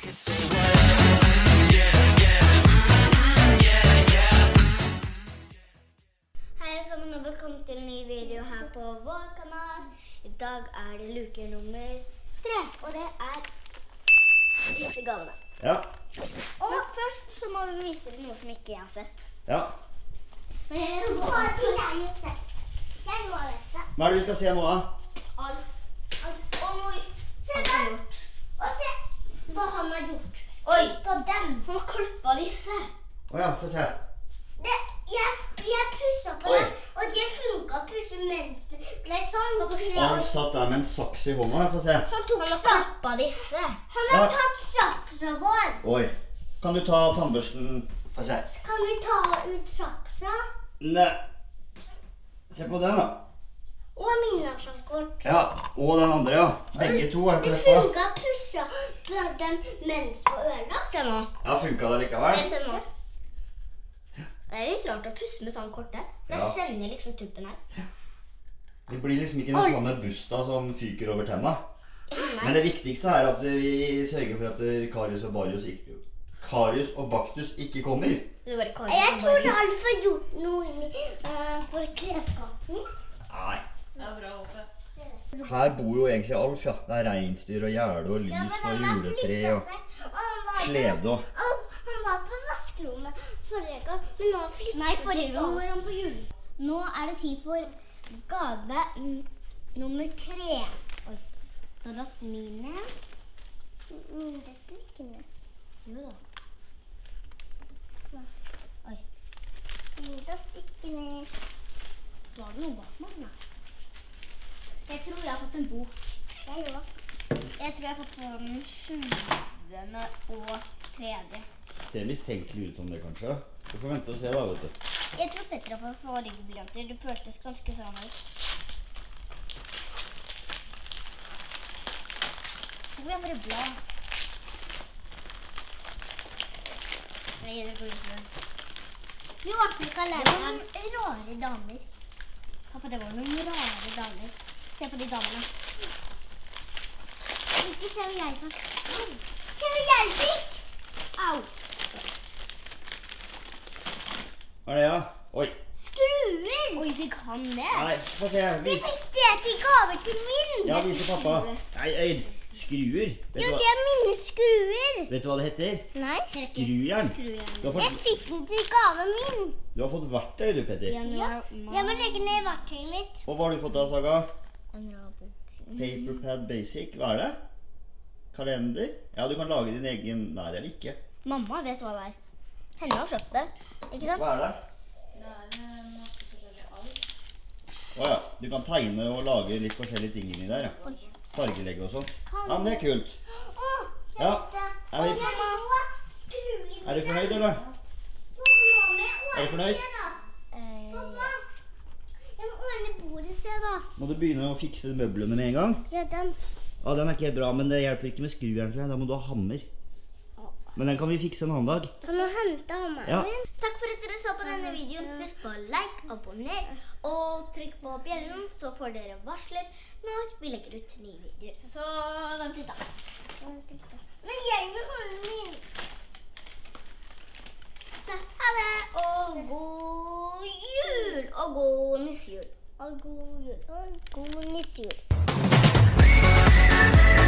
sammen og velkommen til en ny video her på vår kanal. I dag det luke nummer 3, og det disse gavene. Ja. Og først så må vi vise dere noe som ikke jeg har sett. Ja. Men jeg har jo sett. Jeg må vite. Hva det vi skal se nå da? Alf. Og nå, se der. Og se hva han har gjort. Oi, på dem. Han har klippet disse. Åja, få se. Jeg pusset på den, og det funket å pusse mens det ble sånn. Alf satt der med en saks i hånda, få se. Han har klippet disse. Han har tatt saksa vår. Oi, kan du ta tannbørsten? Få se. Kan vi ta ut saksa? Nei. Se på den da. Og minnesjannkort. Ja, og den andre, ja. Begge to Det funket å pusse på den mens på øret. Se nå. Ja, funket det likevel? Se nå. Det litt rart å pusse med sånn kortet. Jeg kjenner liksom tuppen her. Det blir liksom ikke den samme busta som fyker over tenna. Men det viktigste at vi sørger for at Karius og Baktus ikke kommer. Jeg tror Alf har gjort noe på klesskapen. Nei. Det bra, Håpe. Her bor jo egentlig Alf, ja. Det gjeinstyr og gjerde og lys og juletre og slede og... Han var på vaskerommet forrige gang, men nå flyttet han. Nei, forrige gang var han på jul. Nå det tid for gave nummer 3. Oi, da datt mine. Dette ikke med. Jo da. Oi. Datt ikke med. Var det noe bak meg? Nei. Jeg tror jeg har fått en bok. Jeg også. Jeg tror jeg har fått på den 7. og 3. Ser mistenkelig ut som det, kanskje. Du får vente og se da, vet du. Jeg tror Petter har fått fargeblyanter. Det føltes ganske sånn ut. Hvor jeg bare blad. Nei, det går ikke. Vi åpner kalenderen. Rare damer. Pappa, det var noen rare damer. Se på de damene. Ikke se hva jeg fikk. Se hva jeg fikk! Au! Hva det, ja? Oi. Skruer! Oi, fikk han det? Nei, få se. Vi fikk det til gave til min. Ja, viser pappa. Nei, skruer. Jo, det mine skruer. Vet du hva det heter? Nei. Skrujern. Jeg fikk den til gave min. Du har fått verktøy, du, Petter. Ja, jeg må legge ned verktøyet mitt. Og hva har du fått da, Saga? Paperpad Basic. Hva det? Kalender? Ja, du kan lage din egen... Nei, det det ikke. Mamma vet hva det Henne har kjøpt det, ikke sant? Hva det? Det masse forskjellig alt. Åja, du kan tegne og lage litt forskjellige ting inni der, ja. Fargelegge og sånt. Ja, men det kult. Ja, du fornøyd, eller? Er du fornøyd? Pappa, jeg må ordne bordet, se da. Må du begynne å fikse møblene med en gang? Ja, den. Ja, den ikke helt bra, men det hjelper ikke med skrujern, tror jeg. Da må du ha hammer. Men den kan vi fikse en annen dag. Kan du hente hammeren min? Ja. Takk for at dere så på denne videoen. Husk på like, abonner og trykk på bjellen, så får dere varsler når vi legger ut nye videoer. Så vent litt da. Men jeg vil holde min. Ha det, og god jul, og god nissejul. Og god jul, og god nissejul.